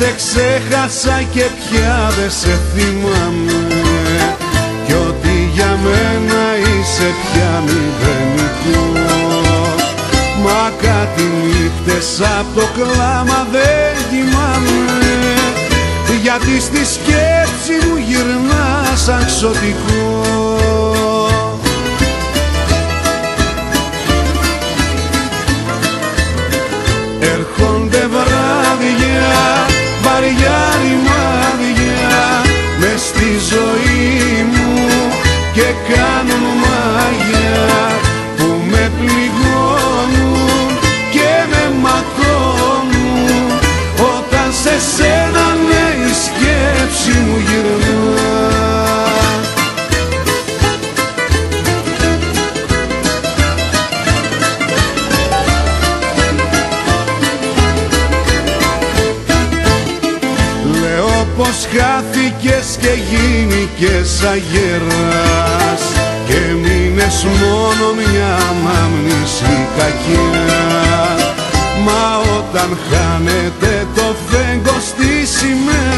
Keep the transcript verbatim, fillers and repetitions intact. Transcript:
σε ξέχασα και πια δε σε θυμάμαι, κι ότι για μένα είσαι πια μηδενικό. Μα κάτι νύχτες απ' το κλάμα δεν κοιμάμαι, γιατί στη σκέψη μου γυρνά σαν ξωτικό. Έρχονται βράδια, βαριά ρημάδια μες στη ζωή μου και κάνουν μάγια που με πληγώνουν και με ματώνουν, όταν σε σένα ναι η σκέψη μου γυρνά. Πως χάθηκες και γίνηκες αγέρας και μείνες μόνο μια μαμνήση κακιά. Μα όταν χάνεται το φέγγος στη σημαία,